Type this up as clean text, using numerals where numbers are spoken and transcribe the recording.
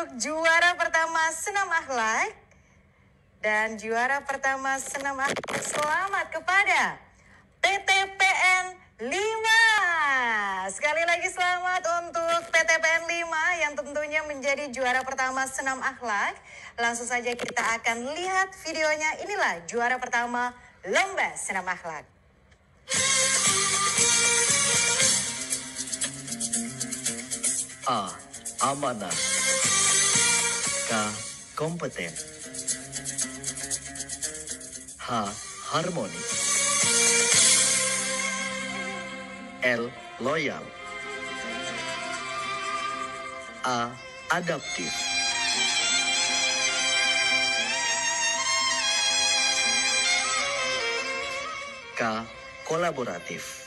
untuk juara pertama senam akhlak. Dan juara pertama senam akhlak selamat kepada PTPN 5. Sekali lagi selamat untuk PTPN 5 yang tentunya menjadi juara pertama senam akhlak. Langsung saja kita akan lihat videonya. Inilah juara pertama lomba senam akhlak. A. Amanah. K. Kompeten. H. Harmoni. L. Loyal. A. Adaptif. K. Kolaboratif.